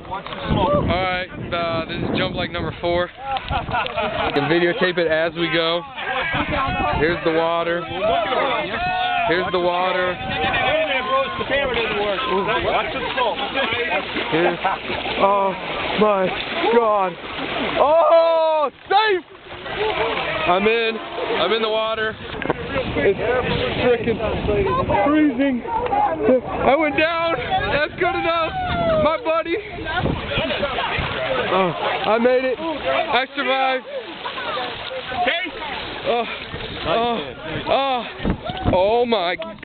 Alright, this is jump like number 4. You can videotape it as we go. Here's the water. Here's the water. Here's, oh my God. Oh, safe! I'm in the water. It's freaking freezing. I went down. That's good enough. My buddy. Oh, I made it. I survived. Oh my.